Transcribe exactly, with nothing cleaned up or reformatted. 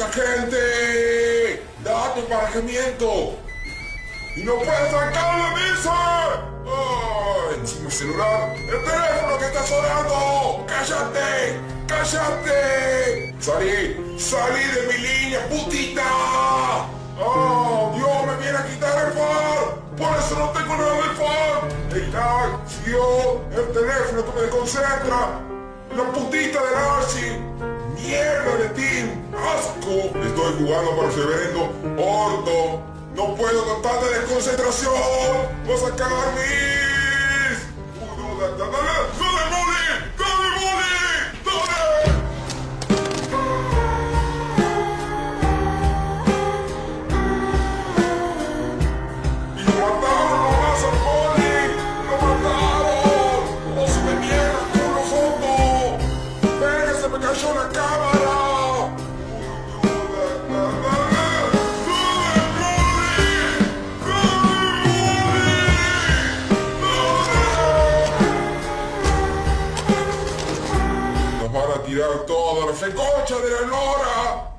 esta gente! ¡Date emparejamiento! ¡Y no puedes sacar la mesa! ¡Oh! Encima el celular. ¡El teléfono que está sonando! ¡Cállate! ¡Cállate! ¡Salí! ¡Salí de mi línea, putita! ¡Oh! ¡Dios, me viene a quitar el far! ¡Por eso no tengo nada del far! ¡El tag! ¡Dios! ¡El teléfono que me desconcentra! ¡La putita del Archie! ¡Mierda de team! ¡Asco! Estoy jugando para el reverendo orto. ¡No puedo con tanta desconcentración! ¡Voy a sacar mis! ¡Uh, dale, dale, dale! ¡Dale, Molly! ¡Dale, Molly! ¡Dale! ¡Y lo mataron nomás al Molly! ¡Lo mataron! ¡Oh, se me mierda el culo fondo! ¡Venga, se me cayó la cámara! Van a tirar toda la fecocha de la Nora.